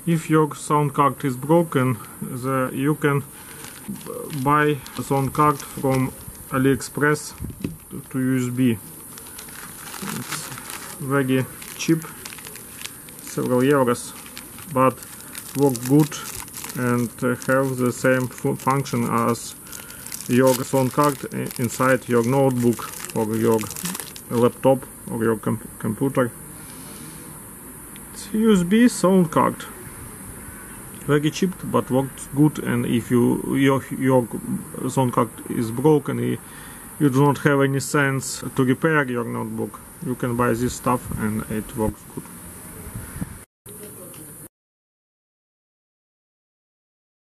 If your sound card is broken, you can buy a sound card from AliExpress to USB. It's very cheap, several euros, but work good and have the same function as your sound card inside your notebook or your laptop or your computer. It's USB sound card. Very cheap, but works good. And if your sound card is broken, you do not have any sense to repair your notebook, you can buy this stuff and it works good.